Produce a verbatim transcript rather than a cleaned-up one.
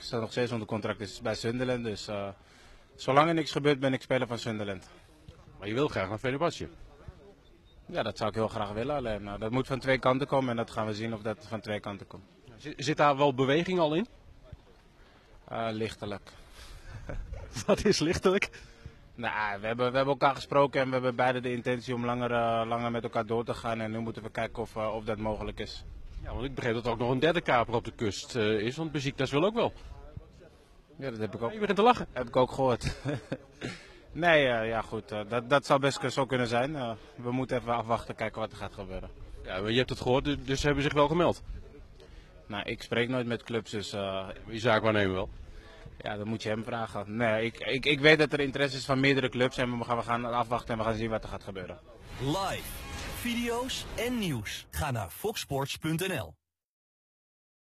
staat nog steeds onder contract is bij Sunderland. Dus uh, zolang er niks gebeurt ben ik speler van Sunderland. Maar je wil graag naar Fenerbahce. Ja, dat zou ik heel graag willen. Alleen nou, dat moet van twee kanten komen en dat gaan we zien of dat van twee kanten komt. Zit, zit daar wel beweging al in? Uh, lichtelijk. Wat is lichtelijk? Nou, we hebben, we hebben elkaar gesproken en we hebben beide de intentie om langer, uh, langer met elkaar door te gaan. En nu moeten we kijken of, uh, of dat mogelijk is. Ja, want ik begreep dat er ook nog een derde kaper op de kust uh, is, want Besiktas wil ook wel. Ja, dat heb ik ook, Je begint te lachen. heb ik ook gehoord. nee, uh, ja goed, uh, dat, dat zou best zo kunnen zijn. Uh, we moeten even afwachten, kijken wat er gaat gebeuren. Ja, maar je hebt het gehoord, dus- dus ze hebben zich wel gemeld. Nou, ik spreek nooit met clubs, dus uh, Je zaak waarnemen wel. ja, dan moet je hem vragen. Nee, ik, ik, ik weet dat er interesse is van meerdere clubs en we gaan, we gaan afwachten en we gaan zien wat er gaat gebeuren. Live, video's en nieuws. Ga naar fox sports punt n l.